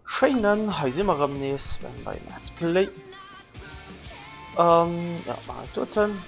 Scheinen he immer am nees wenn bei Let's Play. Ja, mal toten.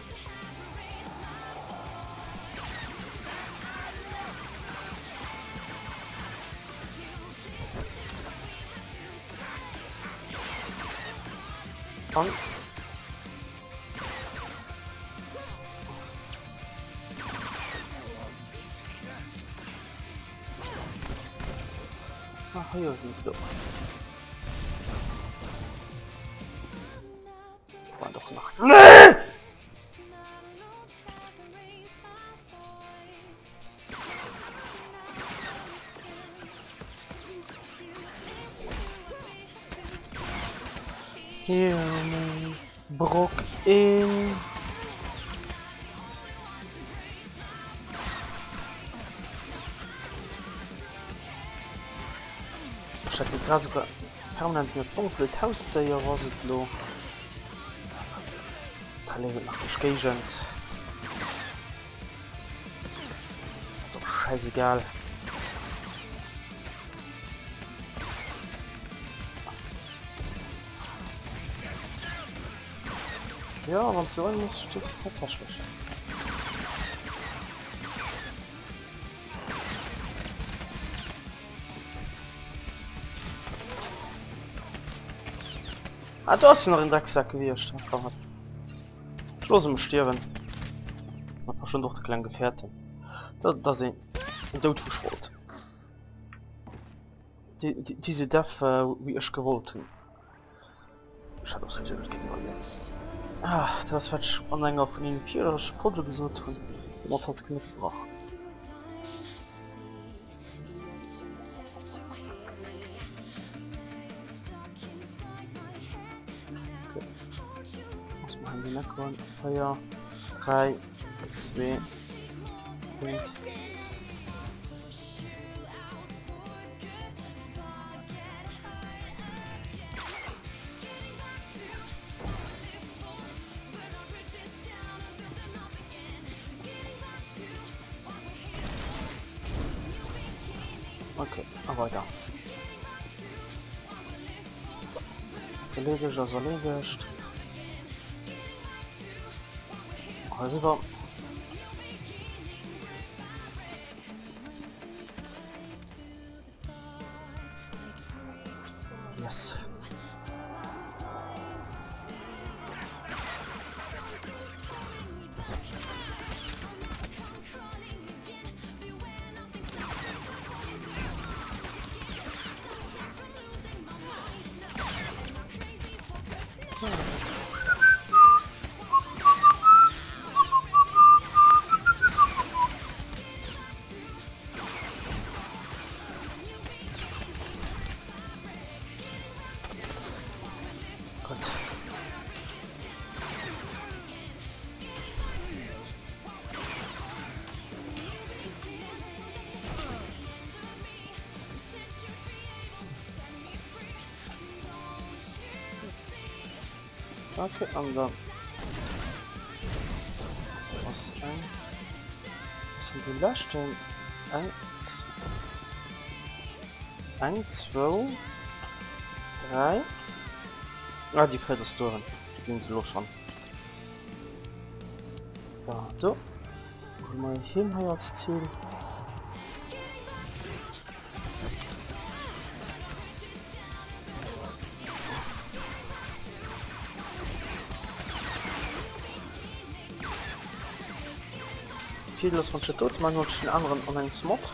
Und ach, hier sind sie doch. War doch noch. Nee! Hier, Brock in. Ich hatte gerade sogar permanent eine dunkle Tauste, ja, was ist lo? Da lebt noch nicht Gegend. So scheißegal. Ja, wenn es so ist, das tatsächlich. Ah, du hast noch einen Drecksack, wie er sterben hat. Schluss im Stirben. Man hat schon durch die kleinen Gefährte. Da sind ein Todfußschwort. Diese Death, wie ich gewollt habe. Ich hatte auch so gesagt, ah, das wird an einer von den 4 Produkten gesucht und man hat es knick gebracht. Was machen wir noch? Feuer 3, 2, und okay, weiter. Das erledigt. Rüber. Yes. Gut. Okay, und dann was sind die Laststellen? 1, 2, 3. Ah, die Felderstoren. Die sind los schon. Da, so. Mal hin hier als Ziel. Viel los von tot, man noch den anderen an einen Mod.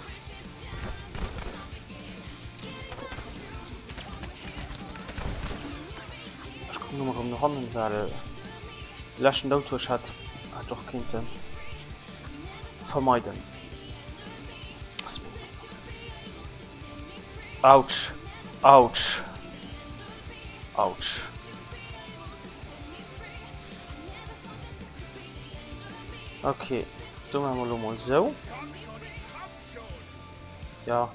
Ich komme nur um Hand, weil löschen Auto hat doch könnte vermeiden. Autsch, Autsch, Autsch. Okay, tun wir mal so. Ja.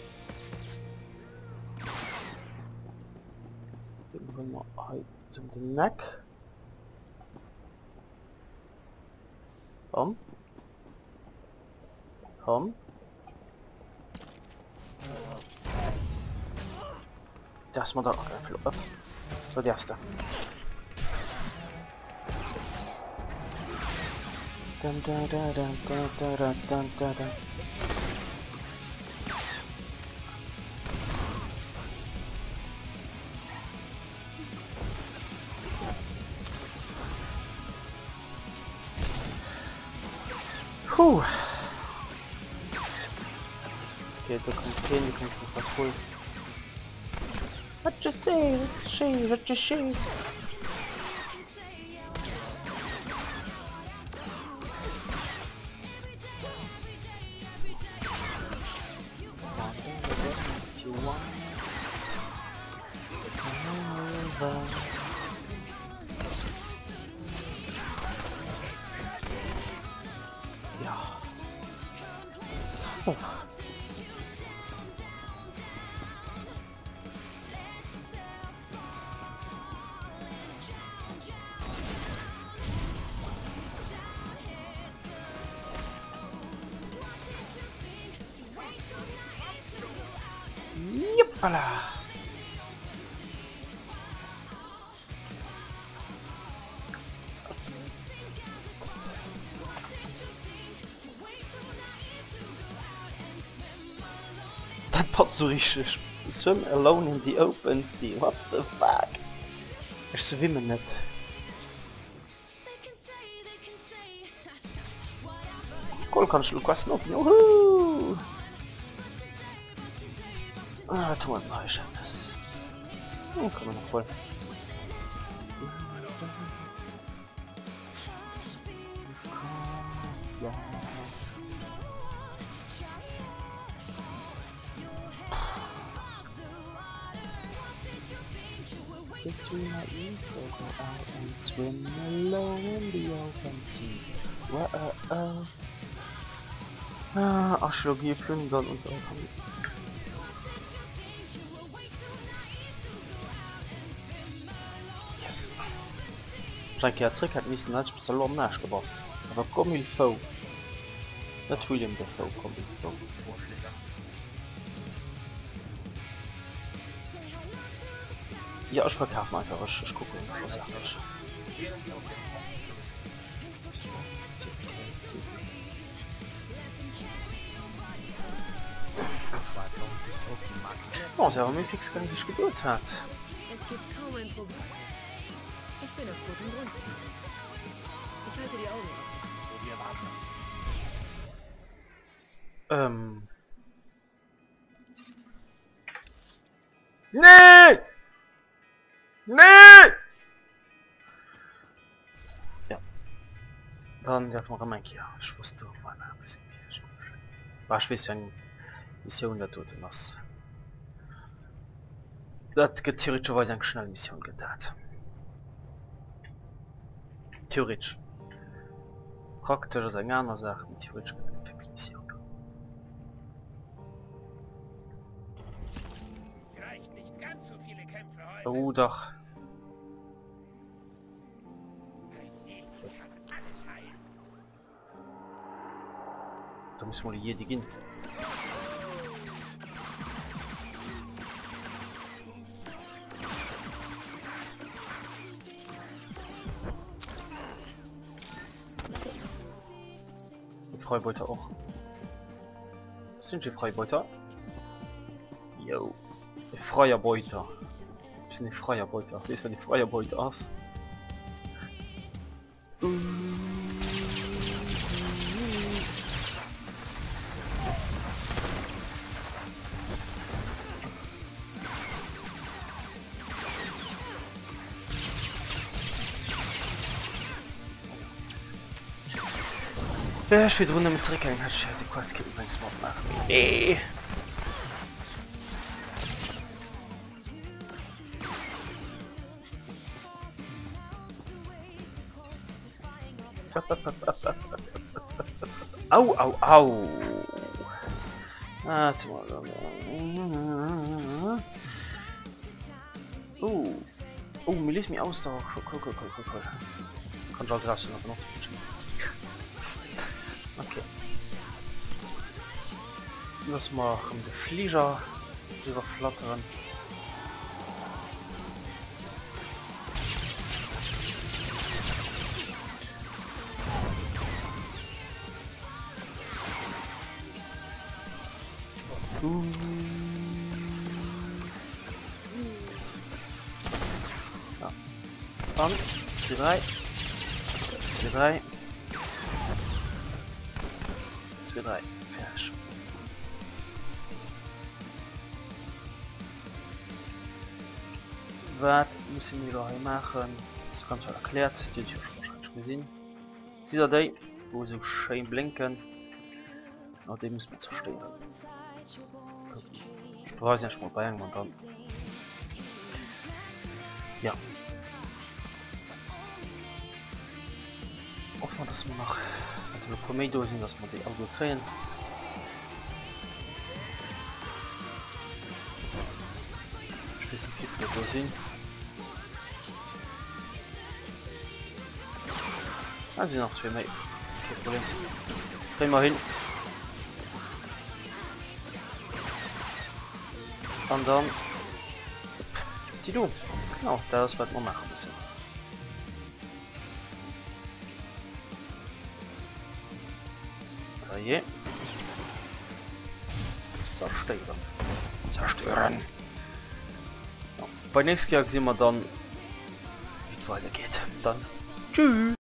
Den wollen wir halt zum Neck. Komm. Komm. Das man da so die erste. Dun, dun, dun, dun, dun, dun, dun, dun, dun. Puh. Okay, da kommt kein, die kommt einfach voll. What you say? What you say? What you say? Ja. Oh. Juppala. Das passt so richtig. Swim alone in the open sea. What the fuck? Ich schwimme nicht. Cool, kann ich Lukas noch? Juhu! Ah, was tun wir noch? Ich hab das. Oh, kann man noch voll. Ja. It's too naive to go out and swim alone in the open sea. Archäologie plündern und yes. Scheint ja Trick hat missen als Salon nachgebracht. Aber komm il faut. Not William Dafoe, komm il faut. Ja, ich verkaufe mal einfach, ich gucke, was ich. Oh, sie haben mir fix gar nicht geduld hat. Es gibt kaum ein Problem. Ich bin auf gutem Grund. Ich halte die Augen offen. Wo wir warten. Nee! Nee! Ja. Dann darf man rein, ja. Ich wusste, wann ein bisschen mehr. War ich weiß, wenn Mission da tut was. Das geht theoretischerweise eine schnelle Mission getan. Theoretisch. Praktisch ist eine andere Sache, mit theoretisch eine Fixmission. Vielleicht nicht ganz so viele Kämpfe heute. Oh doch. Ein Gegner kann alles heilen. Da müssen wir hier gehen. Freibeuter auch. Sind die Freibeuter? Jo. Freier Beuter. Ich bin die Freier Beuter. Wie ist wenn die Freier Beuter aus? Ich will drunter mit zurückgehen, hat ich die kurz kippen, wenn es mal machen. Au, au, au. Ah, mir liest mich aus da. Cool. Kann schon raus noch zu okay. Lass mal den Flieger überflattern. Ja. Dann 2, 3. 2, 3. 2, 3. Fertig. Was muss ich mir da machen? Das ist ganz erklärt, die ich wahrscheinlich gesehen. Dieser Day, wo sie schön blinken, und den muss man zerstören. Ich weiß nicht mal bei und dann. Ja. Hoffen wir, dass wir noch mit Promedo sind, dass wir die Auto kriegen. Ich weiß nicht, wie wir da sind. Ah, sind noch 2 mehr. Kein Problem. Kriegen wir hin. Und dann... Die du. Genau, das wird man machen müssen. Da je. Zerstören. Zerstören. Ja. Bei nächstes Jahr sehen wir dann, wie es weitergeht. Dann tschüss.